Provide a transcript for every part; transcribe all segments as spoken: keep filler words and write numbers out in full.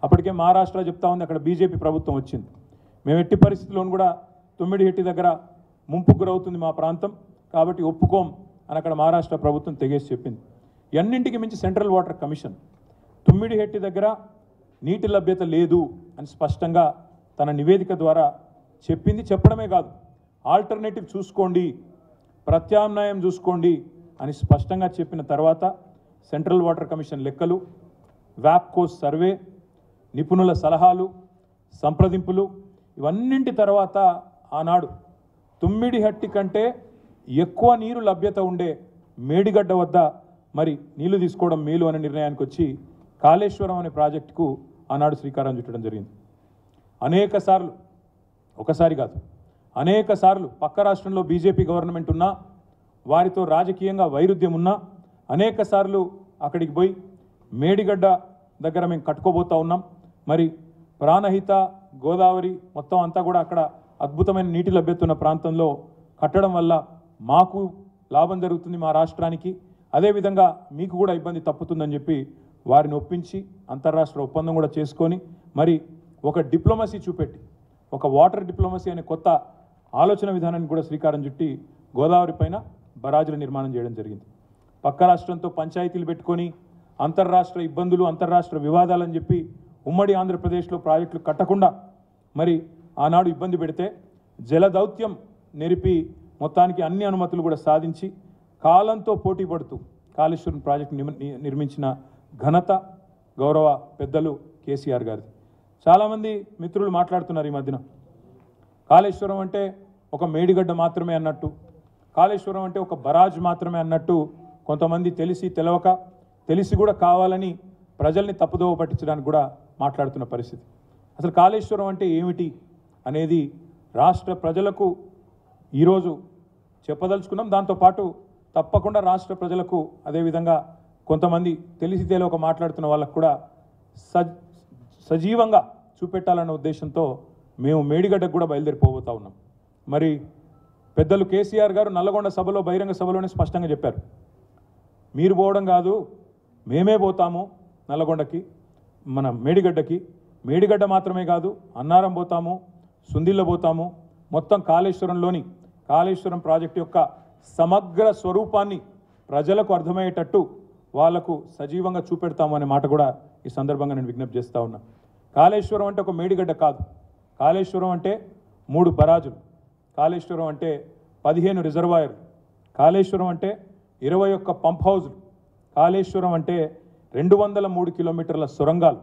అప్పటికే మహారాష్ట్ర చెప్తా ఉంది అక్కడ బీజేపీ ప్రభుత్వం వచ్చింది. మేము ఎట్టి పరిస్థితుల్లోనూ కూడా తుమ్మిడిహెట్టి దగ్గర ముంపుకు గురవుతుంది మా ప్రాంతం, కాబట్టి ఒప్పుకోం అని అక్కడ మహారాష్ట్ర ప్రభుత్వం తెగేసి చెప్పింది. ఎన్నింటికి మించి సెంట్రల్ వాటర్ కమిషన్ తుమ్మిడిహెట్టి దగ్గర నీటి లభ్యత లేదు అని స్పష్టంగా తన నివేదిక ద్వారా చెప్పింది. చెప్పడమే కాదు, ఆల్టర్నేటివ్ చూసుకోండి, ప్రత్యామ్నాయం చూసుకోండి అని స్పష్టంగా చెప్పిన తర్వాత సెంట్రల్ వాటర్ కమిషన్ లెక్కలు, వ్యాప్కోస్ సర్వే, నిపుణుల సలహాలు, సంప్రదింపులు ఇవన్నింటి తర్వాత ఆనాడు తుమ్మిడిహట్టి కంటే ఎక్కువ నీరు లభ్యత ఉండే మేడిగడ్డ వద్ద మరి నీళ్లు తీసుకోవడం మేలు అనే నిర్ణయానికి వచ్చి కాళేశ్వరం అనే ప్రాజెక్టుకు ఆనాడు శ్రీకారం చుట్టడం జరిగింది. అనేక సార్లు, ఒకసారి కాదు అనేక సార్లు పక్క రాష్ట్రంలో బీజేపీ గవర్నమెంట్ ఉన్నా, వారితో రాజకీయంగా వైరుధ్యం ఉన్నా అనేక సార్లు అక్కడికి పోయి మేడిగడ్డ దగ్గర మేము కట్టుకోబోతా ఉన్నాం. మరి ప్రాణహిత, గోదావరి మొత్తం అంతా కూడా అక్కడ అద్భుతమైన నీటి లభ్యత ఉన్న ప్రాంతంలో కట్టడం వల్ల మాకు లాభం జరుగుతుంది, మా రాష్ట్రానికి, అదేవిధంగా మీకు కూడా ఇబ్బంది తప్పుతుందని చెప్పి వారిని ఒప్పించి అంతర్రాష్ట్ర ఒప్పందం కూడా చేసుకొని మరి ఒక డిప్లొమసీ చూపెట్టి ఒక వాటర్ డిప్లొమసీ అనే కొత్త ఆలోచన విధానాన్ని కూడా శ్రీకారం చుట్టి గోదావరి పైన బరాజుల నిర్మాణం చేయడం జరిగింది. పక్క రాష్ట్రంతో పంచాయతీలు పెట్టుకొని అంతర్రాష్ట్ర ఇబ్బందులు, అంతర్రాష్ట్ర వివాదాలని చెప్పి ఉమ్మడి ఆంధ్రప్రదేశ్లో ప్రాజెక్టులు కట్టకుండా మరి ఆనాడు ఇబ్బంది పెడితే జలదౌత్యం నెరిపి మొత్తానికి అన్ని అనుమతులు కూడా సాధించి కాలంతో పోటీ పడుతూ కాళేశ్వరం ప్రాజెక్టు నిర్మించిన ఘనత గౌరవ పెద్దలు కేసీఆర్ గారిది. చాలామంది మిత్రులు మాట్లాడుతున్నారు ఈ మధ్యన కాళేశ్వరం అంటే ఒక మేడిగడ్డ మాత్రమే అన్నట్టు, కాళేశ్వరం అంటే ఒక బరాజ్ మాత్రమే అన్నట్టు కొంతమంది తెలిసి తెలవక, తెలిసి కూడా కావాలని ప్రజల్ని తప్పుదోవ పట్టించడానికి కూడా మాట్లాడుతున్న పరిస్థితి. అసలు కాళేశ్వరం అంటే ఏమిటి అనేది రాష్ట్ర ప్రజలకు ఈరోజు చెప్పదలుచుకున్నాం. దాంతోపాటు తప్పకుండా రాష్ట్ర ప్రజలకు, అదేవిధంగా కొంతమంది తెలిసి తెలియక మాట్లాడుతున్న వాళ్ళకు కూడా సజ్ సజీవంగా చూపెట్టాలన్న ఉద్దేశంతో మేము మేడిగడ్డకు కూడా బయలుదేరిపోబోతా ఉన్నాం. మరి పెద్దలు కేసీఆర్ గారు నల్లగొండ సభలో, బహిరంగ సభలోనే స్పష్టంగా చెప్పారు, మీరు పోవడం కాదు మేమే పోతాము నల్లగొండకి, మన మేడిగడ్డకి. మేడిగడ్డ మాత్రమే కాదు, అన్నారం పోతాము, సుందిల్ల పోతాము, మొత్తం కాళేశ్వరంలోని కాళేశ్వరం ప్రాజెక్టు యొక్క సమగ్ర స్వరూపాన్ని ప్రజలకు అర్థమయ్యేటట్టు వాళ్లకు సజీవంగా చూపెడతాము అనే మాట కూడా ఈ సందర్భంగా నేను విజ్ఞప్తి చేస్తూ ఉన్నా. కాళేశ్వరం అంటే ఒక మేడిగడ్డ కాదు, కాళేశ్వరం అంటే మూడు బరాజులు, కాళేశ్వరం అంటే పదిహేను రిజర్వాయర్లు, కాళేశ్వరం అంటే ఇరవై ఒక్క పంప్ హౌజులు, కాళేశ్వరం అంటే రెండు వందల మూడు కిలోమీటర్ల సొరంగాలు,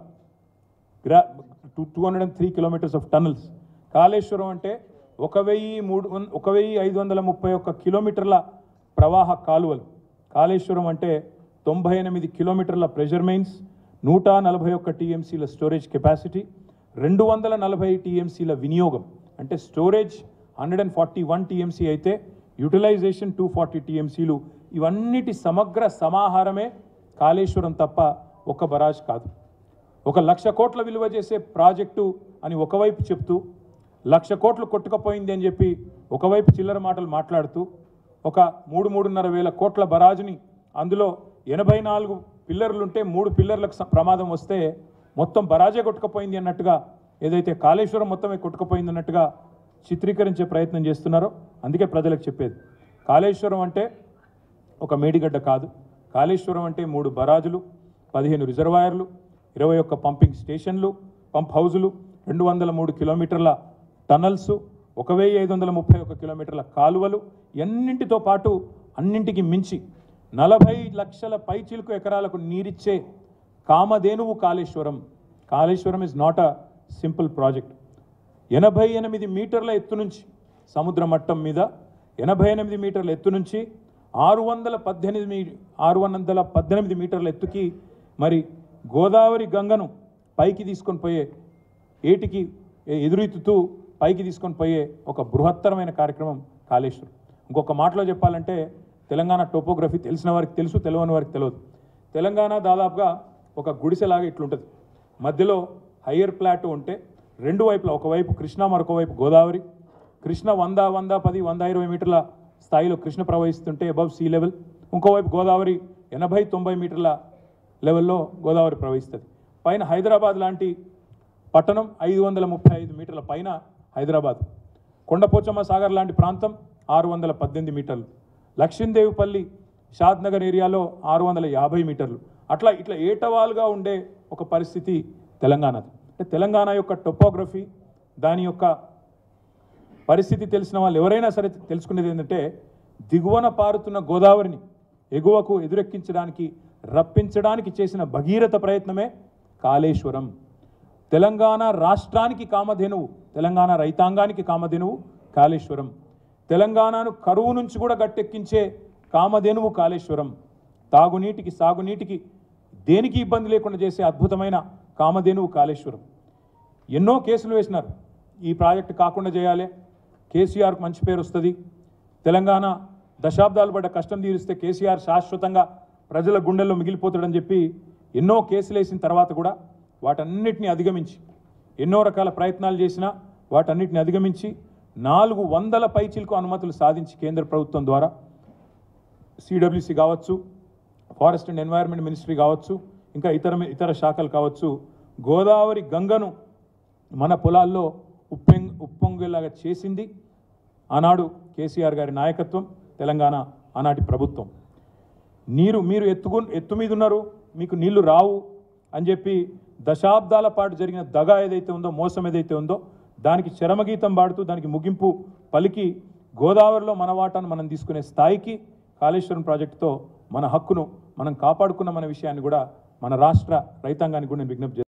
గ్రా two two hundred and three kilometres of tunnels. Kaleshwaram అంటే ఒక వెయ్యి మూడు ఒక వెయ్యి ఐదు వందల ముప్పై ఒక్క కిలోమీటర్ల ప్రవాహ కాలువలు. కాళేశ్వరం అంటే తొంభై ఎనిమిది కిలోమీటర్ల ప్రెషర్ మెయిన్స్, నూట నలభై ఒక్క టీఎంసీల స్టోరేజ్ కెపాసిటీ, రెండు వందల నలభై టీఎంసీల వినియోగం. అంటే storage hundred and forty one TMC అయితే యూటిలైజేషన్ టూ ఫార్టీ టీఎంసీలు. ఇవన్నిటి సమగ్ర సమాహారమే కాళేశ్వరం తప్ప ఒక బరాజ్ కాదు. ఒక లక్ష కోట్ల విలువ చేసే ప్రాజెక్టు అని ఒకవైపు చెప్తూ, లక్ష కోట్లు కొట్టుకపోయింది అని చెప్పి ఒకవైపు చిల్లర మాటలు మాట్లాడుతూ, ఒక మూడు మూడున్నర వేల కోట్ల బరాజుని, అందులో ఎనభై నాలుగు పిల్లర్లుంటే మూడు పిల్లర్లకు ప్రమాదం వస్తే మొత్తం బరాజే కొట్టుకపోయింది అన్నట్టుగా, ఏదైతే కాళేశ్వరం మొత్తమే కొట్టుకపోయింది అన్నట్టుగా చిత్రీకరించే ప్రయత్నం చేస్తున్నారో, అందుకే ప్రజలకు చెప్పేది కాళేశ్వరం అంటే ఒక మేడిగడ్డ కాదు, కాళేశ్వరం అంటే మూడు బరాజులు, పదిహేను రిజర్వాయర్లు, ఇరవై ఒక్క పంపింగ్ స్టేషన్లు, పంప్ హౌజులు, రెండు వందల మూడు కిలోమీటర్ల టనల్స్, ఒక వెయ్యి ఐదు వందల ముప్పై ఒక్క కిలోమీటర్ల కాలువలు, ఎన్నింటితో పాటు అన్నింటికి మించి నలభై లక్షల పైచిలుకు ఎకరాలకు నీరిచ్చే కామధేనువు Kaleshwaram. Kaleshwaram is not a simple project. ఎనభై ఎనిమిది మీటర్ల ఎత్తు నుంచి, సముద్ర మట్టం మీద ఎనభై ఎనిమిది మీటర్ల ఎత్తు నుంచి ఆరు వందల పద్దెనిమిది ఆరు వందల పద్దెనిమిది మీటర్ల ఎత్తుకి మరి గోదావరి గంగను పైకి తీసుకొని పోయే, ఏటికి ఎదురెత్తుతూ పైకి తీసుకొని పోయే ఒక బృహత్తరమైన కార్యక్రమం కాళేశ్వరం. ఇంకొక మాటలో చెప్పాలంటే తెలంగాణ టోపోగ్రఫీ తెలిసిన వారికి తెలుసు, తెలియని వారికి తెలియదు. తెలంగాణ దాదాపుగా ఒక గుడిసెలాగా ఇట్లుంటుంది. మధ్యలో హయ్యర్ ప్లాట్ ఉంటే రెండు వైపులా, ఒకవైపు కృష్ణ, మరొక వైపు గోదావరి. కృష్ణ వంద వంద పది వంద ఇరవై మీటర్ల స్థాయిలో కృష్ణ ప్రవహిస్తుంటే అబవ్ సీ లెవెల్, ఇంకోవైపు గోదావరి ఎనభై తొంభై మీటర్ల లెవెల్లో గోదావరి ప్రవహిస్తుంది. పైన హైదరాబాద్ లాంటి పట్టణం ఐదు వందల ముప్పై ఐదు మీటర్ల పైన హైదరాబాద్. కొండపోచమ్మ సాగర్ లాంటి ప్రాంతం ఆరు వందల పద్దెనిమిది మీటర్లు. లక్ష్మీదేవిపల్లి షాద్నగర్ ఏరియాలో ఆరు వందల యాభై మీటర్లు. అట్లా ఇట్లా ఏటవాలుగా ఉండే ఒక పరిస్థితి తెలంగాణది. అంటే తెలంగాణ యొక్క టొపోగ్రఫీ, దాని యొక్క పరిస్థితి తెలిసిన వాళ్ళు ఎవరైనా సరే తెలుసుకునేది ఏంటంటే, దిగువన పారుతున్న గోదావరిని ఎగువకు ఎదురెక్కించడానికి, రప్పించడానికి చేసిన భగీరథ ప్రయత్నమే కాళేశ్వరం. తెలంగాణ రాష్ట్రానికి కామధేనువు, తెలంగాణ రైతాంగానికి కామధేనువు కాళేశ్వరం. తెలంగాణను కరువు నుంచి కూడా గట్టెక్కించే కామధేనువు కాళేశ్వరం. తాగునీటికి, సాగునీటికి దేనికి ఇబ్బంది లేకుండా చేసే అద్భుతమైన కామధేనువు కాళేశ్వరం. ఎన్నో కేసులు వేసినారు, ఈ ప్రాజెక్టు కాకుండా చేయాలి, కేసీఆర్కు మంచి పేరు వస్తుంది, తెలంగాణ దశాబ్దాలు పడ్డ కష్టం తీరిస్తే కేసీఆర్ శాశ్వతంగా ప్రజల గుండెల్లో మిగిలిపోతాడని చెప్పి ఎన్నో కేసులు వేసిన తర్వాత కూడా వాటన్నిటిని అధిగమించి, ఎన్నో రకాల ప్రయత్నాలు చేసినా వాటన్నిటిని అధిగమించి నాలుగు వందల పైచిలకు అనుమతులు సాధించి కేంద్ర ప్రభుత్వం ద్వారా సిడబ్ల్యూసి కావచ్చు, ఫారెస్ట్ అండ్ ఎన్వైరన్మెంట్ మినిస్ట్రీ కావచ్చు, ఇంకా ఇతర ఇతర శాఖలు కావచ్చు, గోదావరి గంగను మన పొలాల్లో ఉప్పెం ఉప్పొంగేలాగా చేసింది ఆనాడు కేసీఆర్ గారి నాయకత్వం, తెలంగాణ ఆనాటి ప్రభుత్వం. నీరు మీరు ఎత్తుకు ఎత్తు మీద ఉన్నారు, మీకు నీళ్లు రావు అని చెప్పి దశాబ్దాల పాటు జరిగిన దగా ఏదైతే ఉందో, మోసం ఏదైతే ఉందో, దానికి చరమగీతం పాడుతూ దానికి ముగింపు పలికి గోదావరిలో మన వాటాను మనం తీసుకునే స్థాయికి కాళేశ్వరం ప్రాజెక్టుతో మన హక్కును మనం కాపాడుకున్న మన విషయాన్ని కూడా మన రాష్ట్ర రైతాంగానికి కూడా నేను విజ్ఞప్తి